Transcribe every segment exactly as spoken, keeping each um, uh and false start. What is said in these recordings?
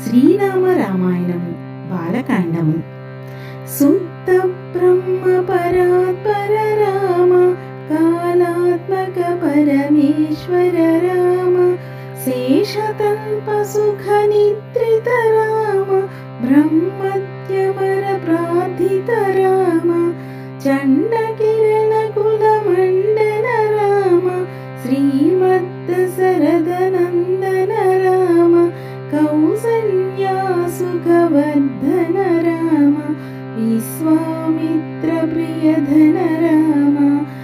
శ్రీరామ రామాయణము బాలకాండము. సుప్త బ్రహ్మ పరాత్పర రామ, కాలాత్మక పరమేశ్వర రామ, శేషతల్ప సుఖ నిద్రిత రామ, బ్రహ్మత్యమర ప్రార్థిత రామ, చండ కిరణ కుల మండన రామ, శ్రీమద్ద శరద నందన రామ, కౌసల్యా సుఖవర్ధన రామ, విశ్వామిత్ర ప్రియధన రామ,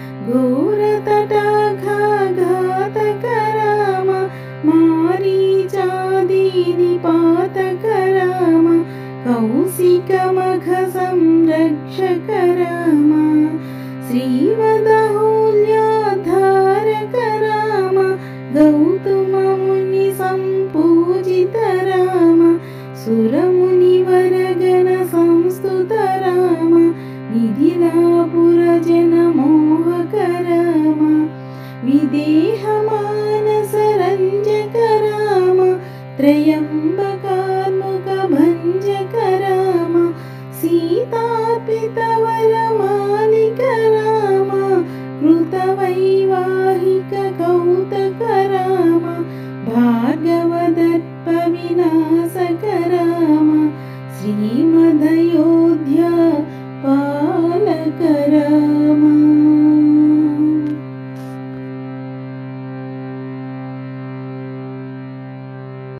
ఘోరతటాఘాఘాతక రామ, మారీచాది నిపాతక రామ, కౌశిక మఖ సంరక్షక రామ, శ్రీవదహూల్యాధారక రామ, గౌతమ ముని సంపూజిత రామ, సురముని వరగణ సంస్తుత రామ, మిథిలాపుర జన మోహక రామ, విదేహ మానస రంజక రామ, త్రయంబకాత్మక భంజక రామ, సీతార్పిత వరమాలిక రామ, కృత వైవాహిక కౌతక రామ, భార్గవదర్ప వినాశక రామ, శ్రీమదయోధ్య